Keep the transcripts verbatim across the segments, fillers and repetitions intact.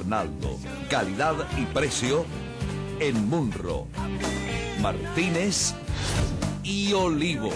Arnaldo. Calidad y precio en Munro, Martínez y Olivos.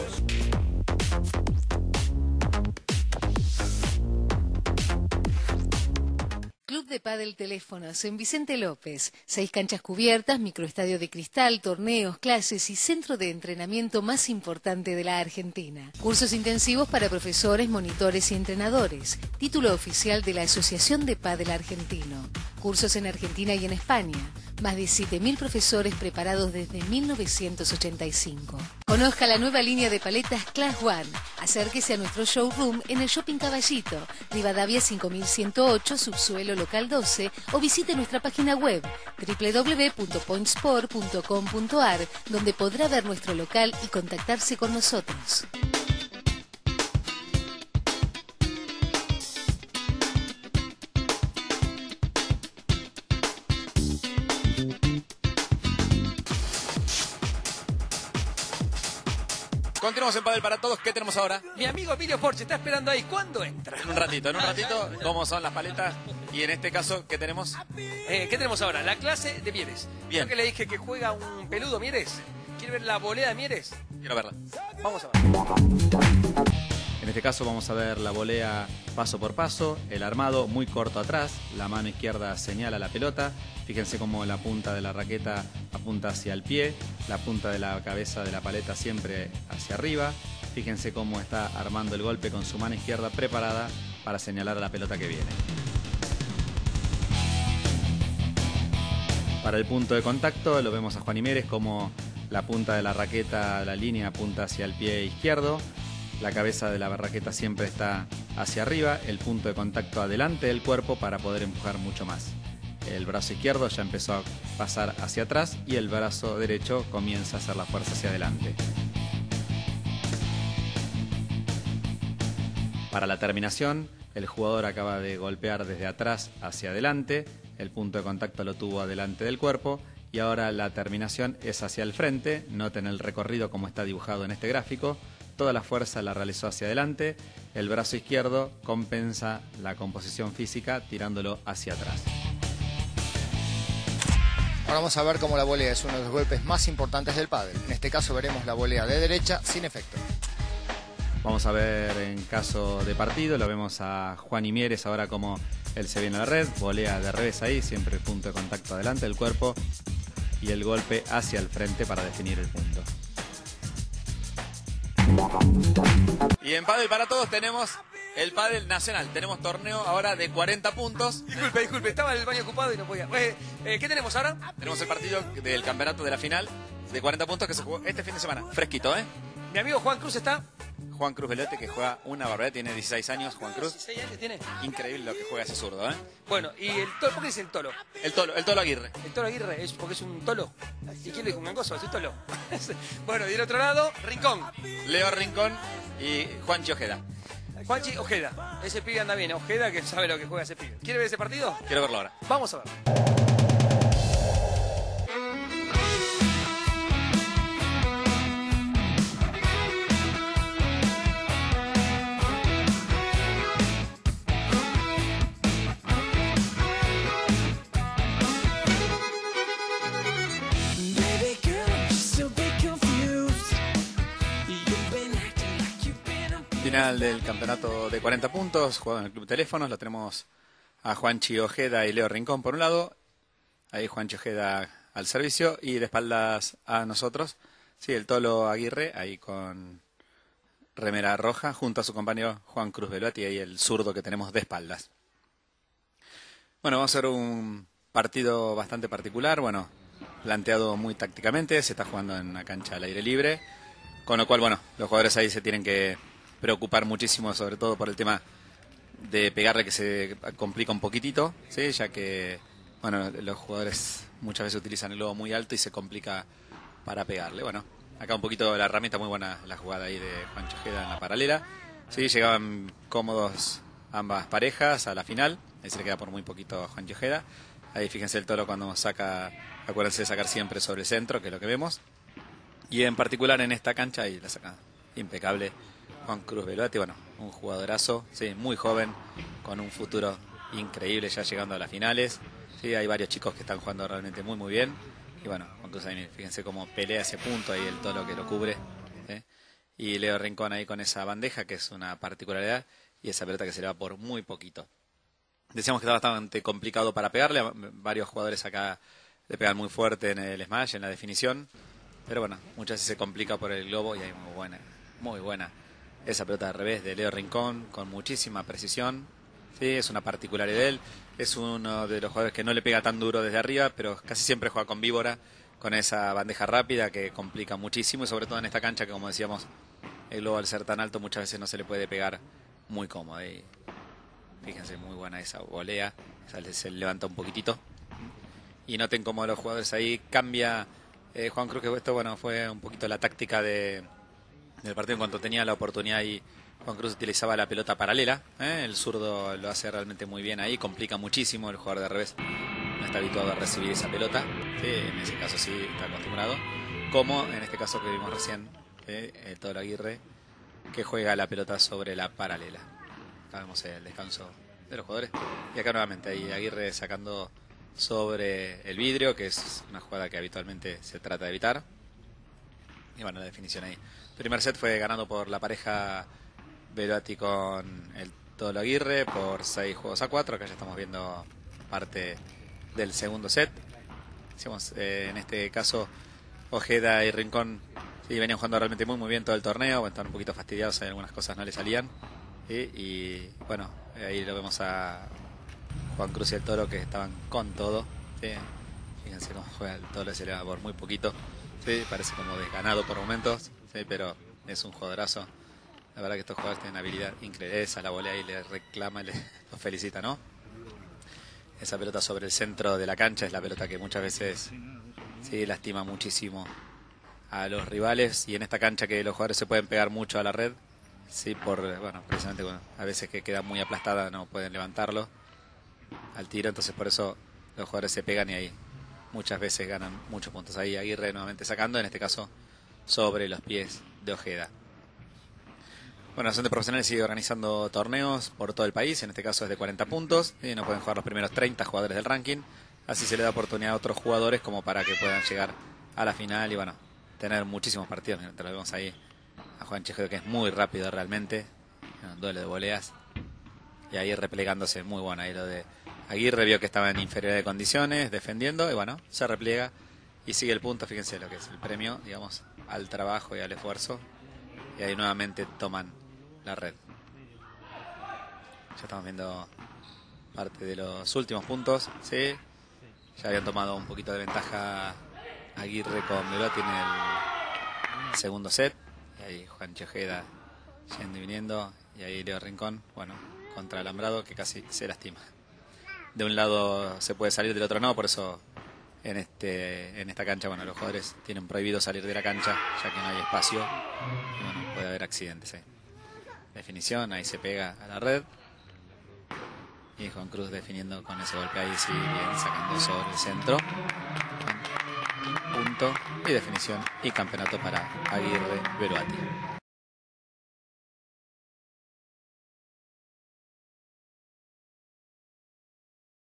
Club de Pádel Teléfonos en Vicente López. Seis canchas cubiertas, microestadio de cristal, torneos, clases y centro de entrenamiento más importante de la Argentina. Cursos intensivos para profesores, monitores y entrenadores. Título oficial de la Asociación de Pádel Argentino. Cursos en Argentina y en España. Más de siete mil profesores preparados desde mil novecientos ochenta y cinco. Conozca la nueva línea de paletas Class One. Acérquese a nuestro showroom en el Shopping Caballito, Rivadavia cinco mil ciento ocho, subsuelo local doce, o visite nuestra página web doble u doble u doble u punto pointsport punto com punto a r, donde podrá ver nuestro local y contactarse con nosotros. Continuamos en Padel para Todos. ¿Qué tenemos ahora? Mi amigo Emilio Forche está esperando ahí. ¿Cuándo entra? En un ratito, en un ratito, cómo son las paletas. Y en este caso, ¿qué tenemos? Eh, ¿Qué tenemos ahora? La clase de Mieres. Bien. Creo que le dije que juega un peludo Mieres. ¿Quiere ver la volea de Mieres? Quiero verla. Vamos a ver. En este caso vamos a ver la volea paso por paso, el armado muy corto atrás, la mano izquierda señala la pelota, fíjense cómo la punta de la raqueta apunta hacia el pie, la punta de la cabeza de la paleta siempre hacia arriba, fíjense cómo está armando el golpe con su mano izquierda preparada para señalar a la pelota que viene. Para el punto de contacto lo vemos a Juan Imérez como la punta de la raqueta, la línea apunta hacia el pie izquierdo. La cabeza de la raqueta siempre está hacia arriba, el punto de contacto adelante del cuerpo para poder empujar mucho más. El brazo izquierdo ya empezó a pasar hacia atrás y el brazo derecho comienza a hacer la fuerza hacia adelante. Para la terminación, el jugador acaba de golpear desde atrás hacia adelante, el punto de contacto lo tuvo adelante del cuerpo y ahora la terminación es hacia el frente, noten el recorrido como está dibujado en este gráfico. Toda la fuerza la realizó hacia adelante, el brazo izquierdo compensa la composición física tirándolo hacia atrás. Ahora vamos a ver cómo la volea es uno de los golpes más importantes del pádel. En este caso veremos la volea de derecha sin efecto. Vamos a ver en caso de partido, lo vemos a Juan Imieres ahora como él se viene a la red, volea de revés ahí, siempre el punto de contacto adelante del cuerpo y el golpe hacia el frente para definir el punto. Y en Padel para Todos tenemos el Padel Nacional. Tenemos torneo ahora de cuarenta puntos. Disculpe, disculpe, estaba en el baño ocupado y no podía. Eh, eh, ¿Qué tenemos ahora? Tenemos el partido del campeonato de la final de cuarenta puntos que se jugó este fin de semana. Fresquito, ¿eh? Mi amigo Juan Cruz está. Juan Cruz Velote, que juega una barbaridad, tiene dieciséis años, Juan Cruz. dieciséis años tiene. Increíble lo que juega ese zurdo, ¿eh? Bueno, y el tolo, ¿por qué dice el tolo? El tolo, el tolo Aguirre. El tolo Aguirre es porque es un tolo. ¿Y quién le dijo un gangoso? Es un tolo. Bueno, y del otro lado, Rincón. Leo Rincón y Juanchi Ojeda. Juanchi Ojeda. Ese pibe anda bien. Ojeda que sabe lo que juega ese pibe. ¿Quiere ver ese partido? Quiero verlo ahora. Vamos a ver. Final del campeonato de cuarenta puntos, jugado en el Club Teléfonos, lo tenemos a Juanchi Ojeda y Leo Rincón por un lado, ahí Juanchi Ojeda al servicio y de espaldas a nosotros, sí, el Tolo Aguirre, ahí con remera roja, junto a su compañero Juan Cruz Velotti, ahí el zurdo que tenemos de espaldas. Bueno, vamos a hacer un partido bastante particular, bueno, planteado muy tácticamente, se está jugando en una cancha al aire libre, con lo cual, bueno, los jugadores ahí se tienen que preocupar muchísimo, sobre todo por el tema de pegarle, que se complica un poquitito, ¿sí? Ya que bueno, los jugadores muchas veces utilizan el globo muy alto y se complica para pegarle. Bueno, acá un poquito la herramienta, muy buena la jugada ahí de Juanchi Ojeda en la paralela. Sí, llegaban cómodos ambas parejas a la final, ahí se le queda por muy poquito a Juanchi Ojeda. Ahí fíjense el Tolo cuando saca, acuérdense de sacar siempre sobre el centro, que es lo que vemos. Y en particular en esta cancha, ahí la saca impecable Juan Cruz Velotti, bueno, un jugadorazo, sí, muy joven, con un futuro increíble ya llegando a las finales. Sí, hay varios chicos que están jugando realmente muy muy bien. Y bueno, Juan Cruz ahí, fíjense cómo pelea ese punto, ahí el tolo que lo cubre. ¿Sí? Y Leo Rincón ahí con esa bandeja, que es una particularidad, y esa pelota que se le va por muy poquito. Decíamos que está bastante complicado para pegarle, varios jugadores acá le pegan muy fuerte en el smash, en la definición, pero bueno, muchas veces se complica por el globo y hay muy buena, muy buena esa pelota de revés de Leo Rincón, con muchísima precisión. Sí, es una particularidad de él, es uno de los jugadores que no le pega tan duro desde arriba, pero casi siempre juega con víbora, con esa bandeja rápida que complica muchísimo, y sobre todo en esta cancha que, como decíamos, el globo al ser tan alto muchas veces no se le puede pegar muy cómodo. Y fíjense, muy buena esa volea, se levanta un poquitito. Y noten cómo los jugadores ahí cambia. Eh, Juan Cruz, que esto bueno fue un poquito la táctica de, del partido en cuanto tenía la oportunidad, y Juan Cruz utilizaba la pelota paralela. ¿eh? El zurdo lo hace realmente muy bien ahí, complica muchísimo. El jugador de revés no está habituado a recibir esa pelota. ¿sí? En ese caso sí está acostumbrado. Como en este caso que vimos recién, ¿eh? el Tolo Aguirre, que juega la pelota sobre la paralela. Acá vemos el descanso de los jugadores. Y acá nuevamente ahí Aguirre sacando sobre el vidrio, que es una jugada que habitualmente se trata de evitar. Y bueno, la definición ahí. El primer set fue ganado por la pareja Belotti con el Tolo Aguirre por seis juegos a cuatro. Acá ya estamos viendo parte del segundo set. Decíamos, eh, en este caso Ojeda y Rincón sí, venían jugando realmente muy muy bien todo el torneo. Bueno, estaban un poquito fastidiados, algunas cosas no le salían. ¿sí? Y bueno, ahí lo vemos a Juan Cruz y el Toro, que estaban con todo. ¿sí? Fíjense cómo juega el Toro, se le va por muy poquito. ¿sí? Parece como desganado por momentos, ¿sí? pero es un jugadorazo. La verdad que estos jugadores tienen habilidad increíble. Esa la volea y le reclama y le, los felicita, ¿no? Esa pelota sobre el centro de la cancha es la pelota que muchas veces sí lastima muchísimo a los rivales, y en esta cancha que los jugadores se pueden pegar mucho a la red, sí, por, bueno, precisamente bueno, a veces que queda muy aplastada no pueden levantarlo al tiro, entonces por eso los jugadores se pegan y ahí muchas veces ganan muchos puntos. Ahí Aguirre nuevamente sacando, en este caso sobre los pies de Ojeda. Bueno, la Asociación de Profesionales sigue organizando torneos por todo el país, en este caso es de cuarenta puntos, y no pueden jugar los primeros treinta jugadores del ranking, así se le da oportunidad a otros jugadores como para que puedan llegar a la final y bueno, tener muchísimos partidos. Te lo vemos ahí a Juan Chejero, que es muy rápido realmente, un duelo de voleas, y ahí replegándose muy bueno. Ahí lo de Aguirre vio que estaba en inferioridad de condiciones, defendiendo, y bueno, se repliega y sigue el punto. Fíjense lo que es el premio, digamos, al trabajo y al esfuerzo, y ahí nuevamente toman la red. Ya estamos viendo parte de los últimos puntos, ¿sí? Ya habían tomado un poquito de ventaja Aguirre con Belotti en el segundo set, y ahí Juan Ojeda yendo y viniendo, y ahí Leo Rincón, bueno, contra Alambrado, que casi se lastima. De un lado se puede salir, del otro no, por eso en este en esta cancha, bueno, los jugadores tienen prohibido salir de la cancha, ya que no hay espacio, y bueno, puede haber accidentes ahí. Definición, ahí se pega a la red, y Juan Cruz definiendo con ese golpe ahí, sí, bien, sacando sobre el centro. Punto y definición y campeonato para Aguirre Belotti.